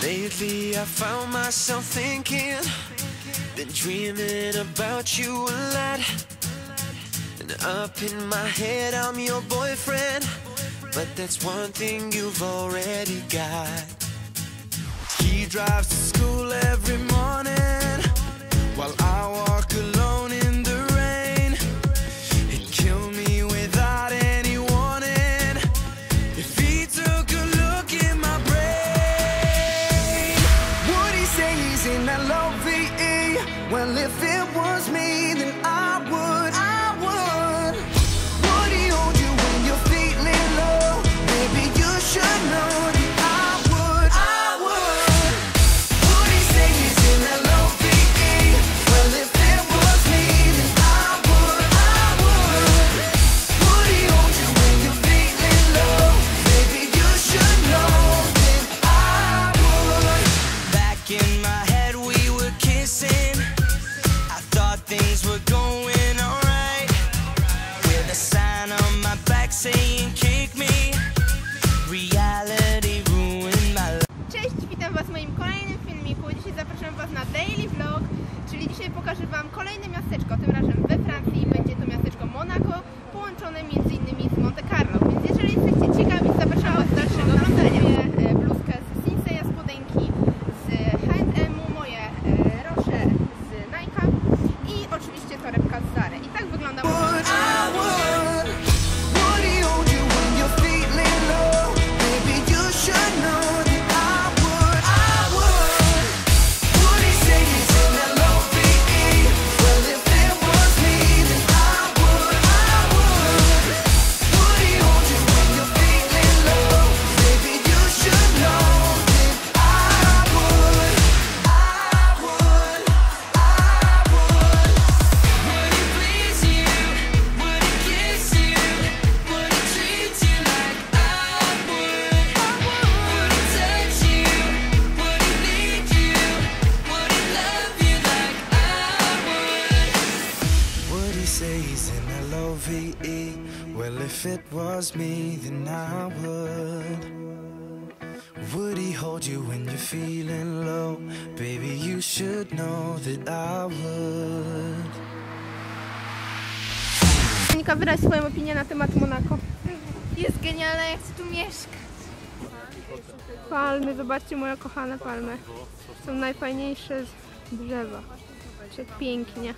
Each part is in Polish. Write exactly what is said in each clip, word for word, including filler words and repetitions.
Lately I found myself thinking, been dreaming about you a lot. And up in my head I'm your boyfriend, but that's one thing you've already got. He drives to school every morning, while I walk alone in the rain. He'd kill me without any warning if he took a look in my brain. Would he say he's in L O V E? Well, if it was me, then I would, I would. Would he hold you when you're feeling low? Maybe you should know that I would, I would. Would he say he's in L O V E? Well, if it was me, then I would, I would. Would he hold you when you're feeling low? Maybe you should know that I would. Back in my head we were kissing, I thought things were going alright, with a sign on my back saying kick me. Reality ruined my life. Cześć, witam was w moim kolejnym filmiku. Dzisiaj zapraszam was na daily vlog, czyli dzisiaj pokażę wam kolejne miasteczko, tym razem we Francji. Będzie to miasteczko Monaco, połączone między innymi z Monte Carlo. Więc jeżeli jesteście ciekawi, zapraszam was do dalszego oglądania. Sobie bluzkę z Sinseya, spodenki z H and M, moje rosze z Nike'a i oczywiście torebka z Zary. I tak wygląda Well, if it was me, then I would. Would he hold you when you're feeling low? Baby, you should know that I would. Monika, wyraź swoją opinię na temat Monaco. Jest genialne, jak chcę tu mieszkać. Palmy, zobaczcie moje kochane palmy. Są najfajniejsze z drzewa. Jak pięknie.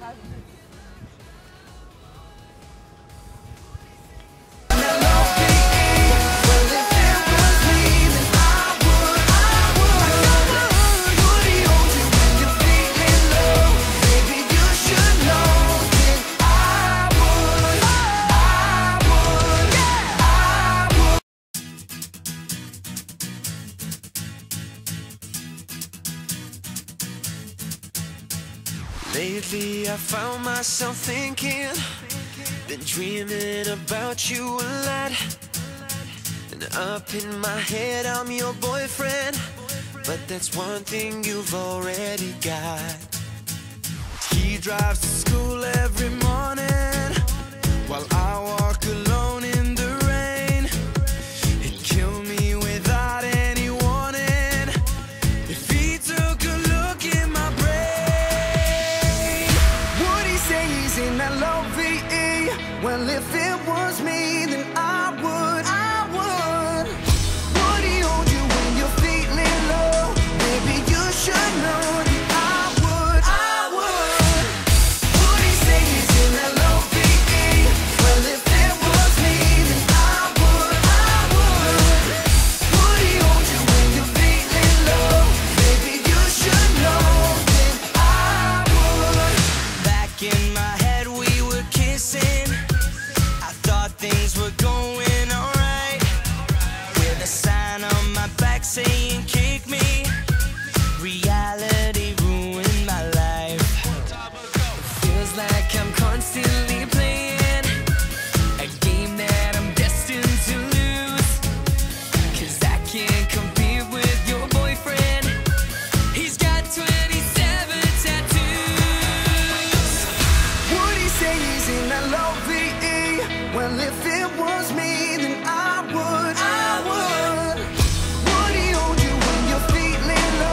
Lately I found myself thinking, been dreaming about you a lot. And up in my head I'm your boyfriend, but that's one thing you've already got. He drives to school every morning, while I walk alone in the rain. He'd kill me without any warning if he took a look in my brain. Would he say he's in L O V E? Well, if it was me, then I would, I would. Would he hold you when you're feeling low? Maybe you should know that I would, I would. Would he say he's in L O V E? Well, if it was me, then I would, I would. Would he hold you when you're feeling low? Maybe you should know that I would. Back in my head we were kissing, I thought things were going alright, with a sign on my back saying kick me. Reality ruined my life. Feels like I'm constantly playing a game that I'm destined to lose, 'cause I can't compete with your boyfriend. He's got twenty-seven tattoos. Would he say he's in L O V E? Well, if it was me, then I would, I would. Would he hold you when you're feeling low?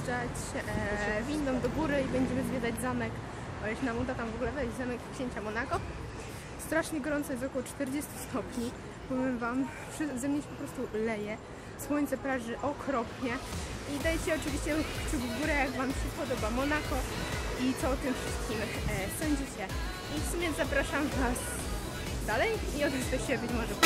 zjeżdżać e, windą do góry i będziemy zwiedzać zamek. O, jeśli nam uda tam w ogóle wejść, zamek księcia Monako. Strasznie gorąco, jest około czterdzieści stopni. Powiem wam, ze mnie się po prostu leje. Słońce praży okropnie. I dajcie oczywiście kciuk w górę, jak wam się podoba Monako i co o tym wszystkim e, sądzicie. I w sumie zapraszam was dalej i odezwę się być może.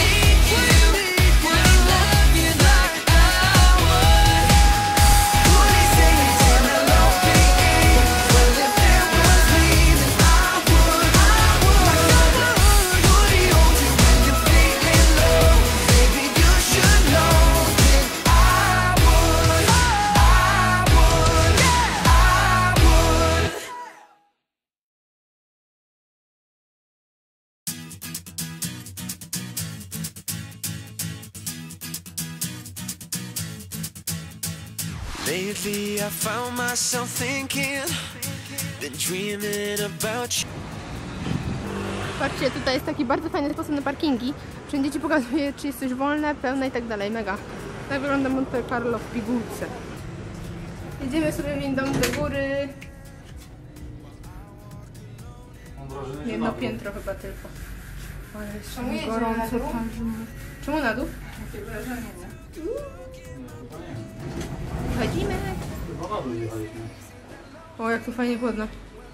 Lately I found myself thinking, been dreaming about you. Patrzcie, tutaj jest taki bardzo fajny sposób na parkingi. Wszędzie ci pokazuje, czy jest coś wolne, pełne i tak dalej. Mega. Tak wygląda Monte Carlo w pigułce. Jedziemy sobie windą do góry. Jedno piętro chyba tylko. Ale jest Czemu jedziemy gorąco. na dół? Czemu na dół? Takie wrażenie, nie? Chodzimy. Chyba na dół jechaliśmy. O, jak tu fajnie chłodno.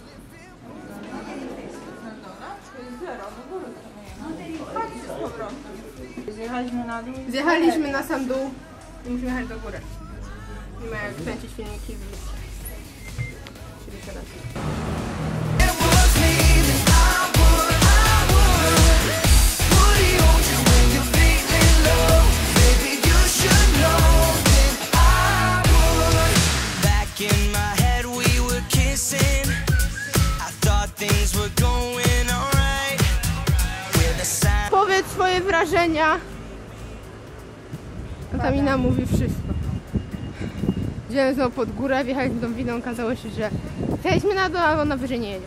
Zjechaliśmy na dół. Zjechaliśmy na sam dół i musimy jechać do góry. Nie ma jak kręcić filmiki w liście. Czyli teraz. Powiedz swoje wrażenia. A ta mina mówi wszystko. Idziemy znowu pod górę, wjechaliśmy tą winą, okazało się, że zjechaliśmy na dół, a ona wyżej nie jedzie.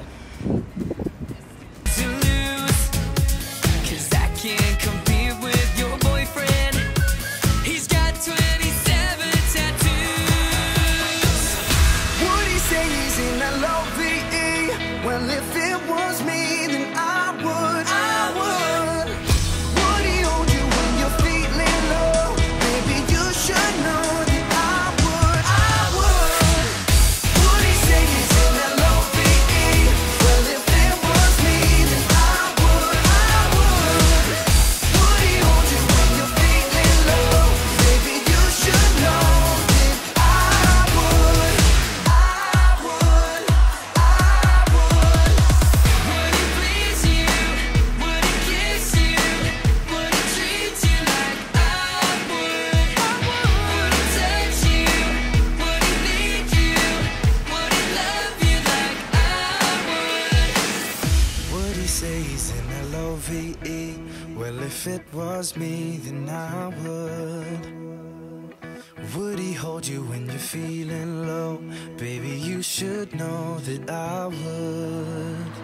Well, if it was me, then I would. Would he hold you when you're feeling low? Baby, you should know that I would.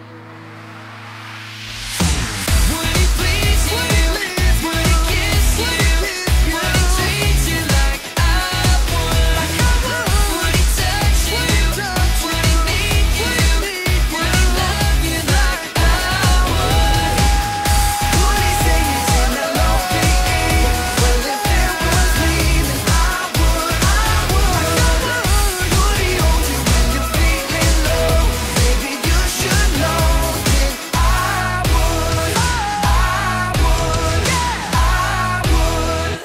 Would he please you? Would he kiss you? Would he treat you like I would? Would he touch you? Would he need you? Would he love you like I would? Would he say he's in the low V E? Well, if it was me, then I would, I would. Would he hold you when you're feeling low? Baby, you should know that I would, I would, I would.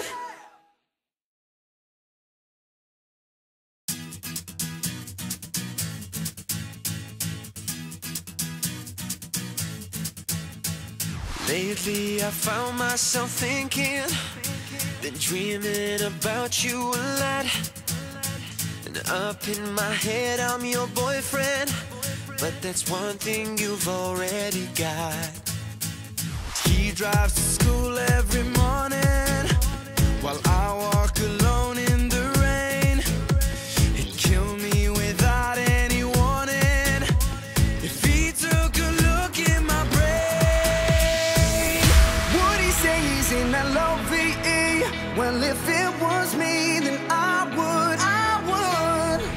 Lately I found myself thinking, been dreaming about you a lot. And up in my head I'm your boyfriend, but that's one thing you've already got. He drives to school every morning, while I walk alone in the rain. He'd kill me without any warning if he took a look in my brain. Would he say he's in that low V E? Well, if it was me, then I would, I would.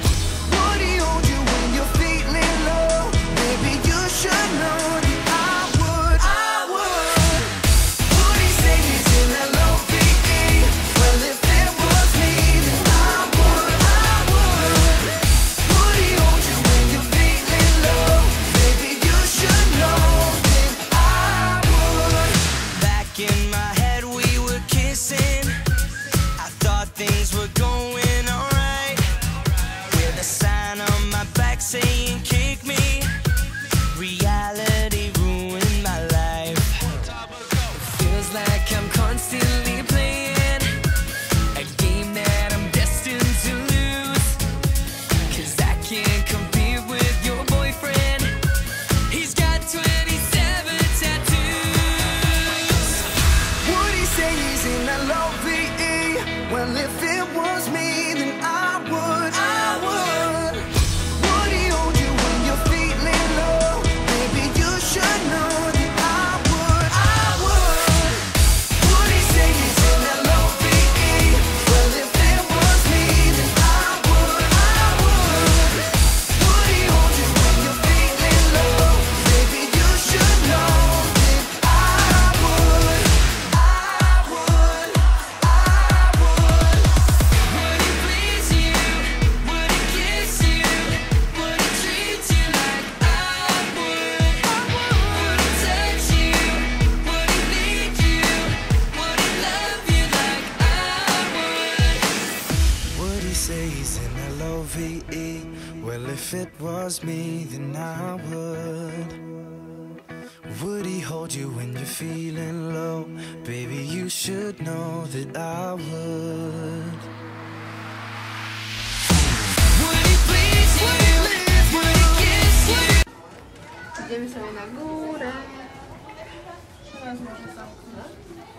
Well, if it was me, then I would, I would. Would he hold you when you're feeling low? Maybe you should know that I would, I would. Would he say he's in L O V E? Well, if it was me, then I would, I would. Would he hold you when you're feeling low? Maybe you should know that I would, I would, I would. Would he please you? Would he kiss you? Would he treat you like I would? Would he touch you? Would he lead you? Would he love you like I would? Would he say he's in L O V E? Well, if it was me, then I would. Would he hold you when you're feeling low? Baby, you should know that I would. Would he please you? Would he kiss you? Idziemy sobie na górę. Teraz może zamknąć.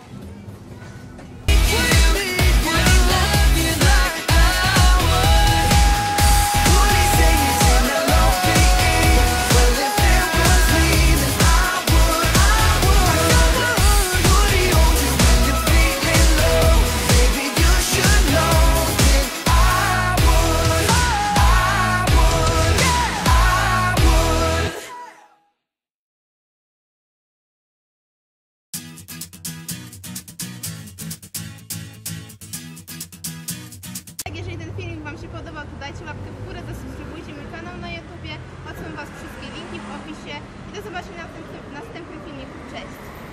Jeżeli ten filmik Wam się podobał, to dajcie łapkę w górę, zasubskrybujcie mój kanał na YouTubie, odsyłam Was wszystkie linki w opisie i do zobaczenia w następnym, następnym filmiku. Cześć!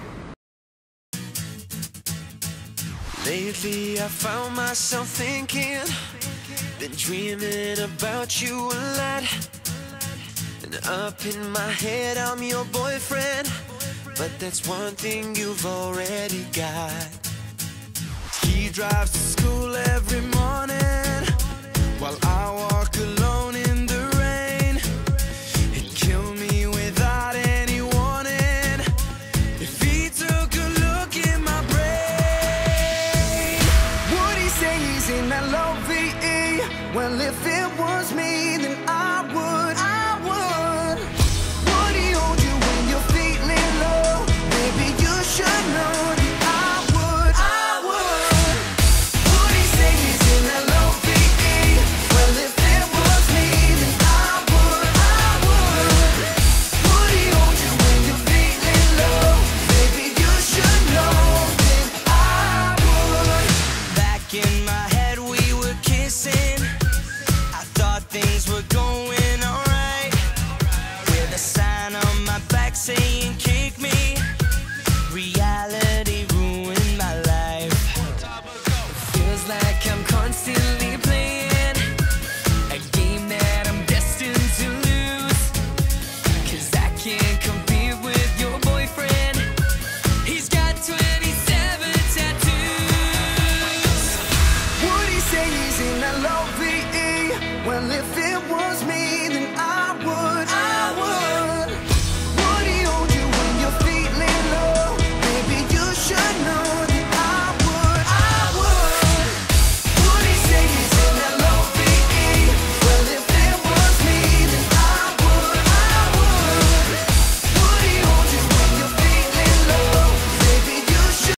Lately I found myself thinking, been dreaming about you a lot. And up in my head I'm your boyfriend, but that's one thing you've already got. He drives the